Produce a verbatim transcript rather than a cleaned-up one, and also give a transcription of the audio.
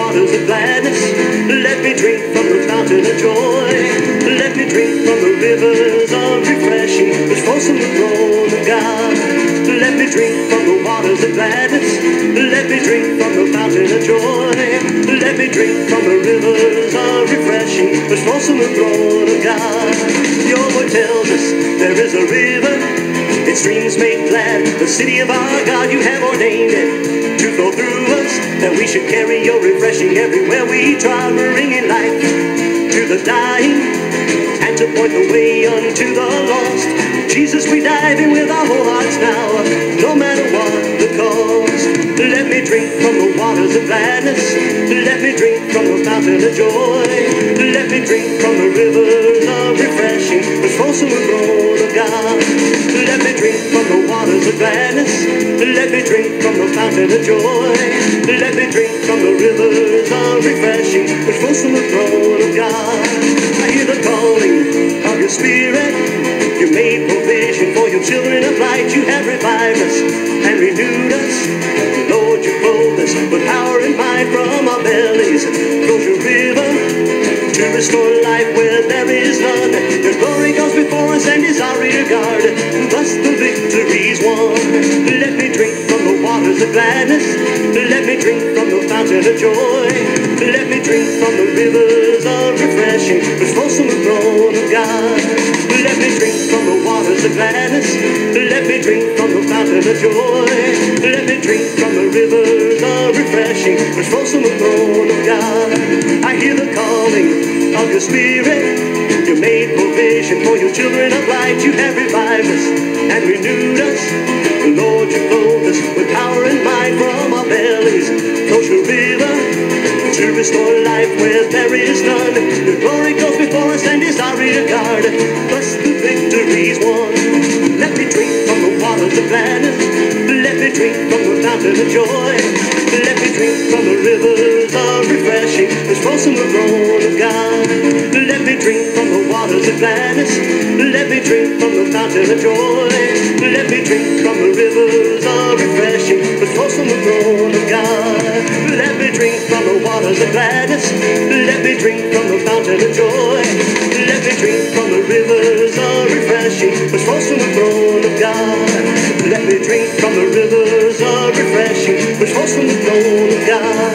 waters of gladness. Let me drink from the fountain of joy. Let me drink from the rivers of refreshing which flows from the throne of God. Let me drink from the waters of gladness. Let me drink from the fountain of joy. Let me drink from the rivers of refreshing which flows from the throne of God. Your word tells us there is a river, its streams make glad the city of our God. You have ordained it to flow through us, that we should carry your refreshing everywhere we trod, bringing life to the dying and to point the way unto the lost. Jesus, we dive in with our whole hearts now, no matter what the cost. Let me drink from the waters of gladness. Let me drink from the fountain of joy. Let me drink from the rivers of refreshing which flows from the throne of God. Let me drink from the waters of gladness. Let me drink from the fountain of joy. Let me drink from the rivers of refreshing which flows from the throne of God. I hear the calling of your Spirit. You made provision for your children of light. You have revived us and renewed us. Lord, you clothed us with power and might. From our bellies flows your river to restore life where there is none. Your glory goes before us and is our rear guard. Thus the victory's won. Let me drink from the waters of gladness. Let me drink from the fountain of joy. Let me drink from the rivers of refreshing which flows from the throne of God. Let me drink from the waters of gladness. Let me drink from the fountain of joy. Let me drink from the rivers of refreshing which flows from the throne of God. I hear the calling of your Spirit. You made provision for your children of light. You have revived us and renewed us. Lord, you clothed us with power and might. From our bellies flows your river to restore life where there is none. Your glory goes before us and is our rear guard. Thus the victory's won. Let me drink from the waters of gladness. Let me drink from the fountain of joy. Let me drink from the rivers of refreshing which flows from the throne of God. Let me drink from the waters of gladness. Let me drink from the fountain of joy. Let me drink from the rivers of refreshing which flows from the throne of God. Let me drink from the waters of gladness. Let me drink from the fountain of joy. Let me drink from the rivers of refreshing which flows from the throne of God. Let me drink from the rivers of refreshing which flows from the throne of God.